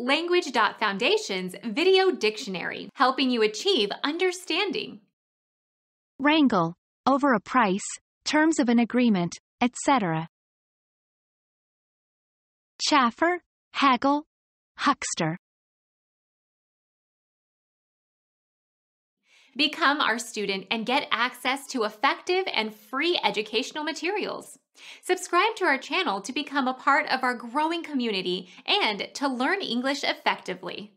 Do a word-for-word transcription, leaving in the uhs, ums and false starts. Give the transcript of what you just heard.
Language.Foundation's Video Dictionary, helping you achieve understanding. Wrangle, over a price, terms of an agreement, et cetera. Chaffer, haggle, huckster. Become our student and get access to effective and free educational materials. Subscribe to our channel to become a part of our growing community and to learn English effectively.